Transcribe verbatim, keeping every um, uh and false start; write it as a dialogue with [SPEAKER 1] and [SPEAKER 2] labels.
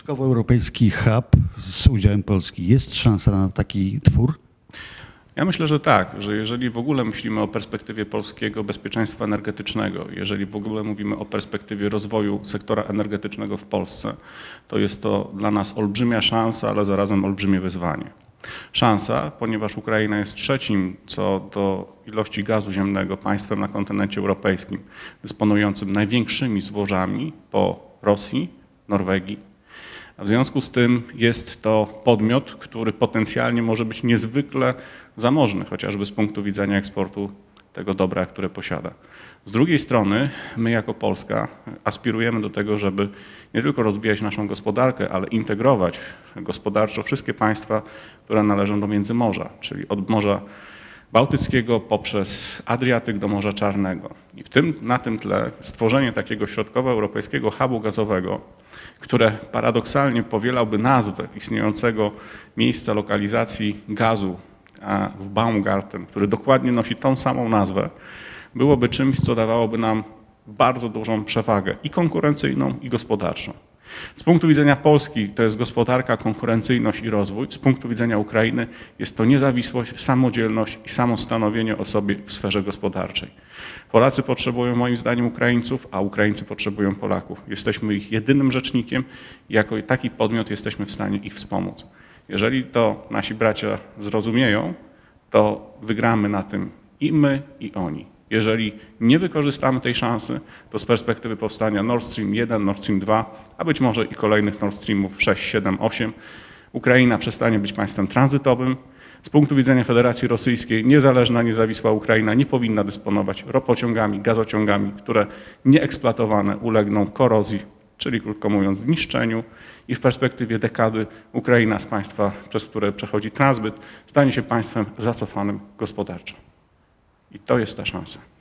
[SPEAKER 1] Środkowoeuropejski hub z udziałem Polski. Jest szansa na taki twór?
[SPEAKER 2] Ja myślę, że tak, że jeżeli w ogóle myślimy o perspektywie polskiego bezpieczeństwa energetycznego, jeżeli w ogóle mówimy o perspektywie rozwoju sektora energetycznego w Polsce, to jest to dla nas olbrzymia szansa, ale zarazem olbrzymie wyzwanie. Szansa, ponieważ Ukraina jest trzecim co do ilości gazu ziemnego państwem na kontynencie europejskim, dysponującym największymi złożami po Rosji, Norwegii. W związku z tym jest to podmiot, który potencjalnie może być niezwykle zamożny, chociażby z punktu widzenia eksportu tego dobra, które posiada. Z drugiej strony my jako Polska aspirujemy do tego, żeby nie tylko rozwijać naszą gospodarkę, ale integrować gospodarczo wszystkie państwa, które należą do Międzymorza, czyli od Morza Bałtyckiego poprzez Adriatyk do Morza Czarnego. I w tym, na tym tle stworzenie takiego środkowoeuropejskiego hubu gazowego, które paradoksalnie powielałby nazwę istniejącego miejsca lokalizacji gazu w Baumgarten, który dokładnie nosi tą samą nazwę, byłoby czymś, co dawałoby nam bardzo dużą przewagę i konkurencyjną, i gospodarczą. Z punktu widzenia Polski to jest gospodarka, konkurencyjność i rozwój. Z punktu widzenia Ukrainy jest to niezawisłość, samodzielność i samostanowienie o sobie w sferze gospodarczej. Polacy potrzebują moim zdaniem Ukraińców, a Ukraińcy potrzebują Polaków. Jesteśmy ich jedynym rzecznikiem i jako taki podmiot jesteśmy w stanie ich wspomóc. Jeżeli to nasi bracia zrozumieją, to wygramy na tym i my, i oni. Jeżeli nie wykorzystamy tej szansy, to z perspektywy powstania Nord Stream jeden, Nord Stream dwa, a być może i kolejnych Nord Streamów sześć, siedem, osiem, Ukraina przestanie być państwem tranzytowym. Z punktu widzenia Federacji Rosyjskiej niezależna, niezawisła Ukraina nie powinna dysponować ropociągami, gazociągami, które nieeksploatowane ulegną korozji, czyli krótko mówiąc zniszczeniu, i w perspektywie dekady Ukraina z państwa, przez które przechodzi tranzyt, stanie się państwem zacofanym gospodarczo. I to jest ta szansa.